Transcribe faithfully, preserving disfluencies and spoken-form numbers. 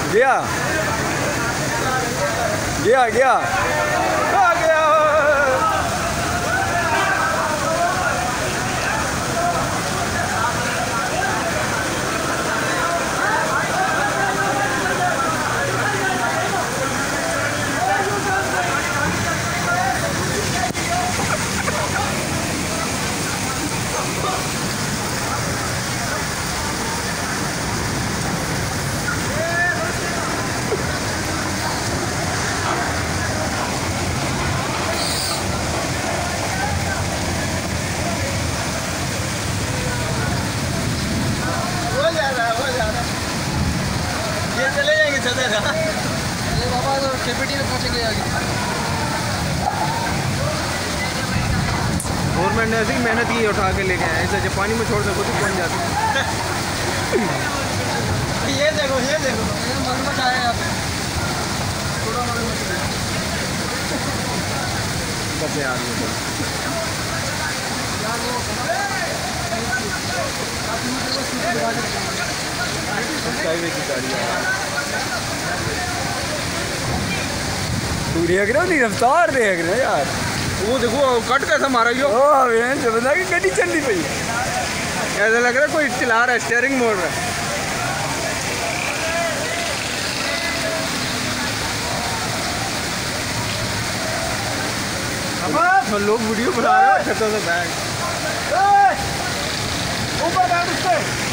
गया गया गया आ गया। ये चले जाएंगे चले ना ये बाबा तो केपीटी में पहुंचेंगे आगे। गवर्नमेंट ने ऐसी मेहनत की उठा के लेके आए, ऐसे जब पानी में छोड़ दो खुद ही पहुंच जाते। ये देखो ये देखो ये मगरमच्छ आया यहाँ पे थोड़ा मगरमच्छ बस यार तू देख रहे हो नहीं, रफ्तार देख रहे हो यार। वो देखो कट कैसा मारा यो बंदा की गड्डी चलनी पई, ऐसा लग रहा है कोई चला रहा है, स्टीयरिंग मोड़ रहा है। अब लोग वीडियो बना रहे हैं छतों से बैग ऊपर बैठ उससे।